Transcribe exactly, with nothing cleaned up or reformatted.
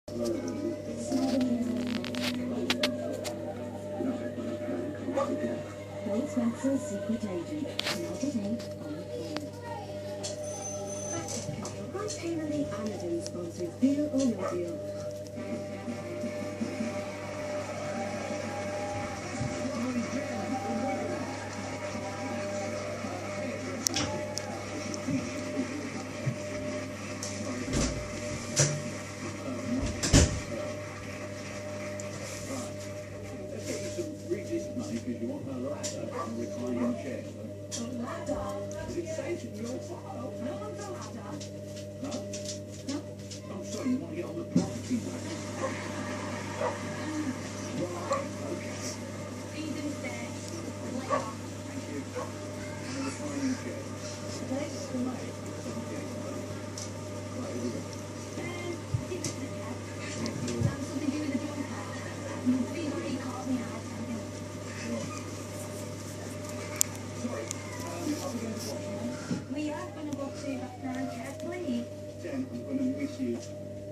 Maxwell's Secret Agent, not at eight on the phone. By Taylor Amazon sponsors Deal or No Deal. Because you want her ladder and a reclining chair. A ladder? Is it safe in your file? No one's a ladder. No? No? I'm sorry, you want to get on the property ladder? Right, okay. Eden's there. Thank you. And a reclining chair. Thanks for money. Okay. Right, here we go. Um, give us the cat. That's something to do with the dog cat. Please already called me out. Sorry, um, are we going to watch now? We are going to go to the front cat, please. Jen, I'm going to miss you